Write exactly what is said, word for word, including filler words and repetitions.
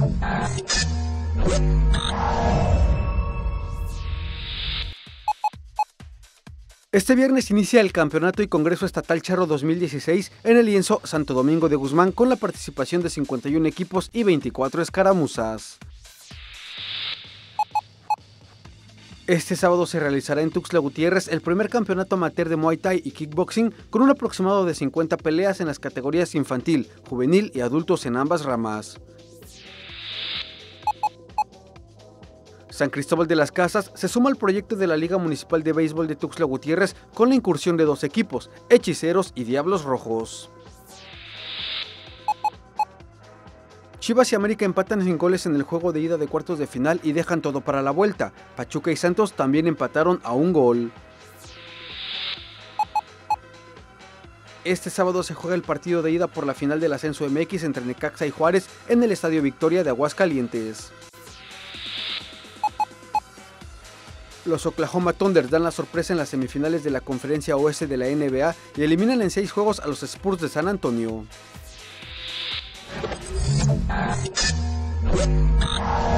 Este viernes inicia el Campeonato y Congreso Estatal Charro dos mil dieciséis en el lienzo Santo Domingo de Guzmán con la participación de cincuenta y un equipos y veinticuatro escaramuzas. Este sábado se realizará en Tuxtla Gutiérrez el primer campeonato amateur de Muay Thai y Kickboxing con un aproximado de cincuenta peleas en las categorías infantil, juvenil y adultos en ambas ramas. San Cristóbal de las Casas se suma al proyecto de la Liga Municipal de Béisbol de Tuxtla Gutiérrez con la incursión de dos equipos, Hechiceros y Diablos Rojos. Chivas y América empatan sin goles en el juego de ida de cuartos de final y dejan todo para la vuelta. Pachuca y Santos también empataron a un gol. Este sábado se juega el partido de ida por la final del Ascenso M X entre Necaxa y Juárez en el Estadio Victoria de Aguascalientes. Los Oklahoma Thunder dan la sorpresa en las semifinales de la Conferencia Oeste de la N B A y eliminan en seis juegos a los Spurs de San Antonio.